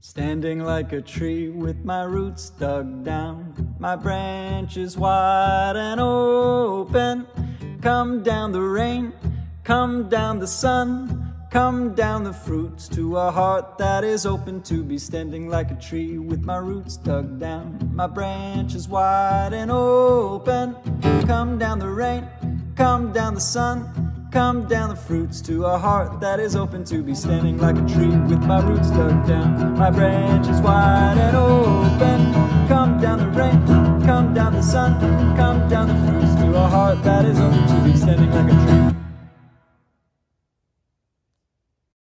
Standing like a tree with my roots dug down, my branches wide and open. Come down the rain, come down the sun, come down the fruits to a heart that is open to be standing like a tree with my roots dug down, my branches wide and open. Come down the rain, come down the sun, come down the fruits to a heart that is open to be standing like a tree with my roots dug down, my branches wide and open. Come down the rain, come down the sun, come down the fruits to a heart that is open to be standing like a tree